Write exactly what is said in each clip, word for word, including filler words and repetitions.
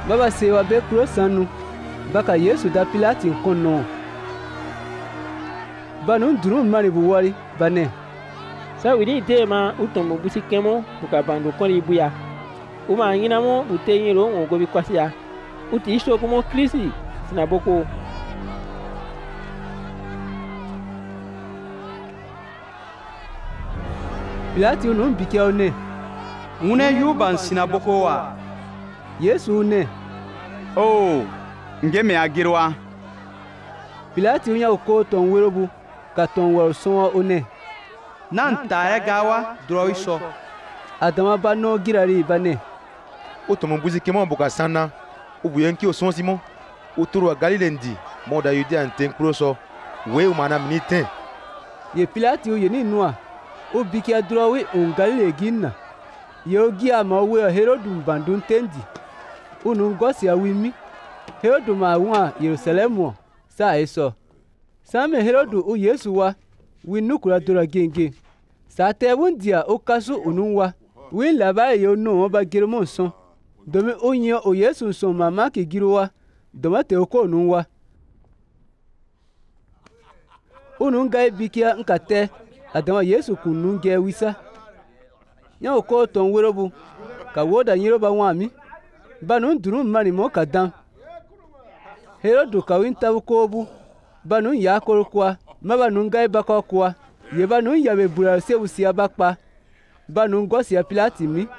baba se wa be kuro sanu baka Yesu da Pilati kono banu duru mari bu wari bane sa widi tema utombo busi kemo buka bando koni buya uma ngina mo uteyiro ngo bi kwasia uti iso komo krisi sinaboko. Pilati unu mbike one une yuban sinaboko wa Yesu ne oh ngeme agirwa. Pilati unya uko ton werobu ka ton waro son one nan tare gawa droiso adama bano girari bane otomo buzi kemo boka sana ubuyenki oson simo uturu Galilendi moda Yudea nten kroso we umana minite ye Pilati uye ni noa obiki adrowi on Galile ginna yogi ama we Herodu mbandun tendi unu ngosi awimi Herodu ma wa Yerusalemu sa eso same Herodu u Yesu wa winukura dora genge sa tebundia okasu ununwa win laba yo no oba girmo son domi onye o Yesu son mama ke girowa doma te oko ununwa ununga bikia nkate adama Yesu kununge wisa nya oko ton werobu ka woda nyiroba wami banu nduru mani mo kadam Herodu ka winta bukobu banu ya korokwa mabanu ngai bakokwa ye banu yabe bura se usi abakpa banu ngosi ya Pilati mi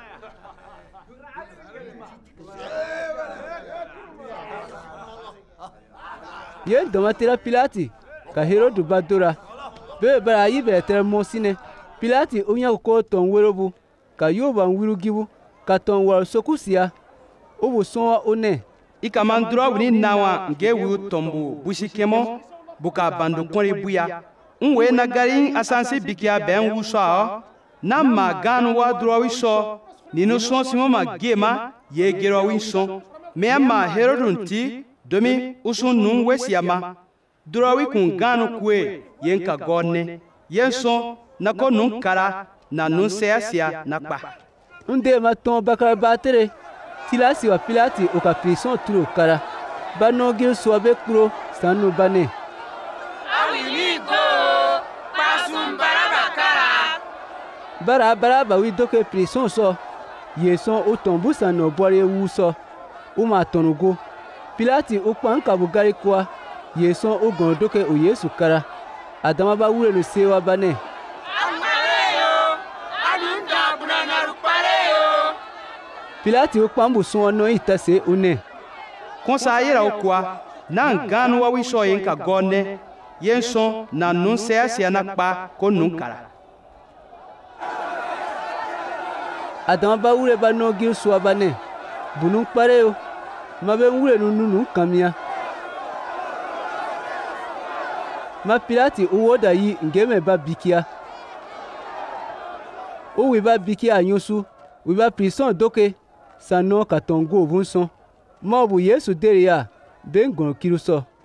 ye domatira Pilati ka Herodu badora be bara yibe tere mosine Pilati onya ko ton werobu ka yoba nwirugibu ka ton war sokusia obu son one ikamandro wini nawa nge wu tombu busikemo buka bandu kori buya nwe na garin asansi bikia ben wuso na maganu wa drowi so ninu so simo magema ye gero wi so me ma Herodun ti domi usun nun wesiama drowi kun ganu kwe yenka gonne yenso na ko nun kara na nun seasia na pa nde ma ton bakar batere tilasi wa Pilati o ka prison turo kara bano gir sobe kuro sanu bane awiligo pasum baraba kara bara bara ba wi doke prison so yeson o tombu sanu bore wu so o ma tonugo Pilati o pan ka bugari kwa yeson o gon doke o Yesu kara adama ba wure no sewa bane Pilati o pambu son no itase une konsa yera okwa na nganu wa wisho yenka gonne yenso na nun seasia na pa ko nun kara adama ba wure ba no gir so bane bunun pare o mabe wure nu nunu kamia ma Pilati o woda yi ngeme ba bikia o wi ba bikia nyusu wi ba prison doke sano katongo bunson mo bu Yesu deria ben gon kiruso